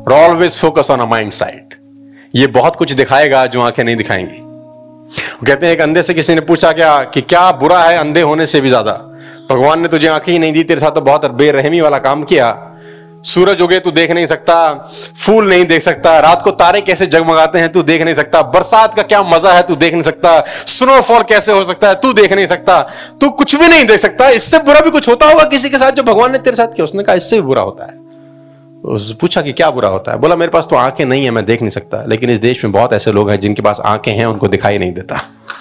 और always focus on a mind side. ये बहुत कुछ दिखाएगा जो आंखें नहीं दिखाएंगी। कहते हैं एक अंधे से किसी ने पूछा कि क्या बुरा है अंधे होने से भी ज्यादा? भगवान ने तुझे आंखें ही नहीं दी, तेरे साथ तो बहुत बेरहमी वाला काम किया। सूरज उगे तू देख नहीं सकता, फूल नहीं देख सकता, रात को तारे कैसे जगमगाते हैं तू देख नहीं सकता, बरसात का क्या मजा है तू देख नहीं सकता, स्नोफॉल कैसे हो सकता है तू देख नहीं सकता, तू कुछ भी नहीं देख सकता। इससे बुरा भी कुछ होता होगा किसी के साथ जो भगवान ने तेरे साथ किया? उसने कहा इससे भी बुरा होता है। पूछा कि क्या बुरा होता है? बोला मेरे पास तो आंखें नहीं है, मैं देख नहीं सकता, लेकिन इस देश में बहुत ऐसे लोग हैं जिनके पास आंखें हैं, उनको दिखाई नहीं देता।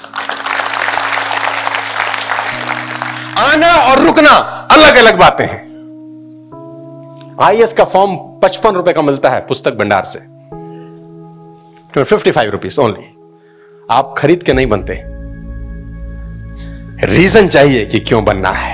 आना और रुकना अलग अलग बातें हैं। IAS का फॉर्म 55 रुपए का मिलता है पुस्तक भंडार से, 55 रुपीज ओनली। आप खरीद के नहीं बनते, रीजन चाहिए कि क्यों बनना है।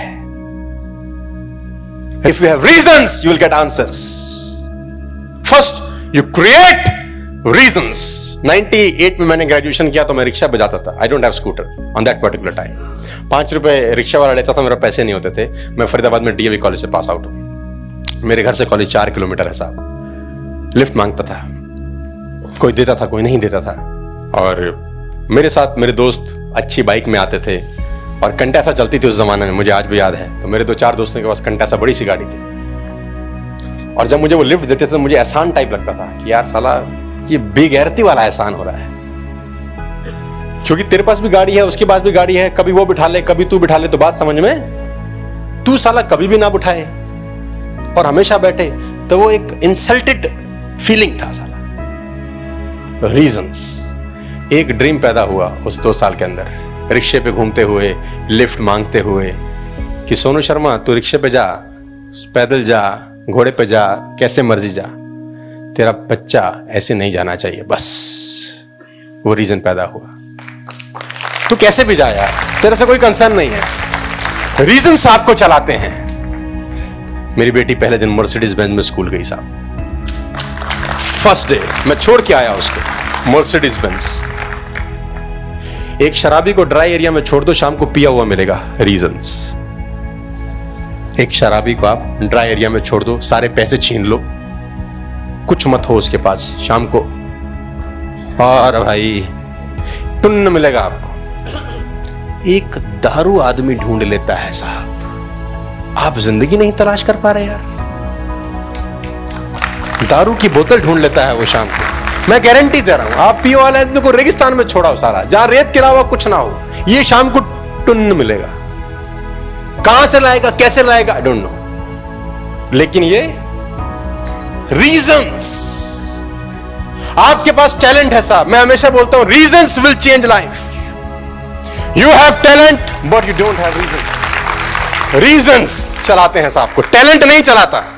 If you have reasons, you will get answers. First, you create reasons. 98 में मैंने ग्रेजुएशन किया तो मैं रिक्शा बजाता था। I don't have scooter on that particular time. 5 रुपए रिक्शा वाला लेता था, मेरे पैसे नहीं होते थे। मैं फरीदाबाद में DAV कॉलेज से पास आउट हूं। मेरे घर से कॉलेज 4 किलोमीटर है साहब। लिफ्ट मांगता था, कोई देता था कोई नहीं देता था। और मेरे साथ मेरे दोस्त अच्छी बाइक में आते थे और कंटैसा चलती थी उस जमाने में, मुझे आज भी याद है। तो मेरे 2-4 दोस्तों के पास कंटैसा बड़ी सी गाड़ी थी, और जब मुझे वो लिफ्ट देते थे तो मुझे एहसान टाइप लगता था कि यार साला ये बेगैरती वाला एहसान हो रहा है, क्योंकि तेरे पास भी गाड़ी है, उसके पास भी गाड़ी है, कभी वो बिठा ले कभी तू बिठा ले, तो बात समझ में, तू साला कभी भी ना बिठाए और हमेशा बैठे, तो वो एक इंसल्टेड फीलिंग था साला। रीजंस। एक ड्रीम पैदा हुआ उस 2 साल के अंदर, रिक्शे पे घूमते हुए, लिफ्ट मांगते हुए, कि सोनू शर्मा तू रिक्शे पे जा, पैदल जा, घोड़े पे जा, कैसे मर्जी जा, तेरा बच्चा ऐसे नहीं जाना चाहिए, बस। वो रीजन पैदा हुआ। तू कैसे भी जा यार, तेरे से कोई कंसर्न नहीं है। रीजंस आपको चलाते हैं। मेरी बेटी पहले दिन मर्सिडीज बेंज में स्कूल गई साहब, फर्स्ट डे मैं छोड़ के आया उसको मर्सिडीज बेंज। एक शराबी को ड्राई एरिया में छोड़ दो, शाम को पिया हुआ मिलेगा। रीजंस। एक शराबी को आप ड्राई एरिया में छोड़ दो, सारे पैसे छीन लो, कुछ मत हो उसके पास, शाम को और भाई टुन्न मिलेगा आपको। एक दारू आदमी ढूंढ लेता है साहब, आप जिंदगी नहीं तलाश कर पा रहे यार। दारू की बोतल ढूंढ लेता है वो शाम को। मैं गारंटी दे रहा हूं, आप पियो वाले आदमी को रेगिस्तान में छोड़ा हो सारा, जहां रेत के अलावा कुछ ना हो, ये शाम को टुन्न मिलेगा। कहां से लाएगा कैसे लाएगा आई डोंट नो, लेकिन ये रीजंस। आपके पास टैलेंट है साहब, मैं हमेशा बोलता हूं reasons will change life. You have talent but you don't have reasons. Reasons चलाते हैं साहब को, टैलेंट नहीं चलाता।